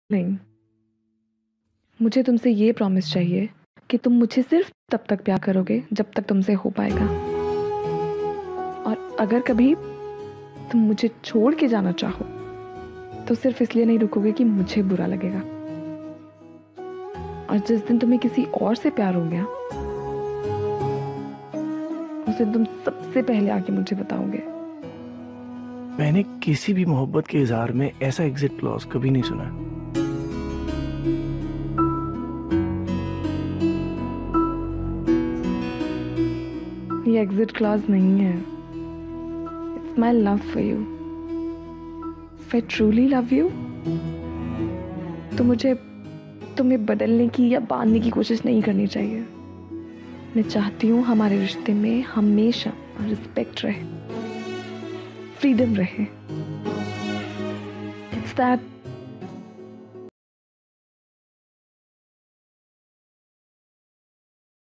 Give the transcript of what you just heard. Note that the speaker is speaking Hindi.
नहीं, मुझे तुमसे ये प्रॉमिस चाहिए कि तुम मुझे सिर्फ तब तक प्यार करोगे जब तक तुमसे हो पाएगा। और अगर कभी तुम मुझे छोड़ के जाना चाहो तो सिर्फ इसलिए नहीं रुकोगे कि मुझे बुरा लगेगा। और जिस दिन तुम्हें किसी और से प्यार हो गया उस दिन तुम सबसे पहले आके मुझे बताओगे। मैंने किसी भी मोहब्बत के इजहार में ऐसा एग्जिट क्लॉज कभी नहीं सुना। ये एग्जिट क्लॉज नहीं है, it's my love for you. If I truly love you तो मुझे तुम्हें बदलने की या बांधने की कोशिश नहीं करनी चाहिए। मैं चाहती हूँ हमारे रिश्ते में हमेशा रिस्पेक्ट रहे, फ्रीडम रहे। It's that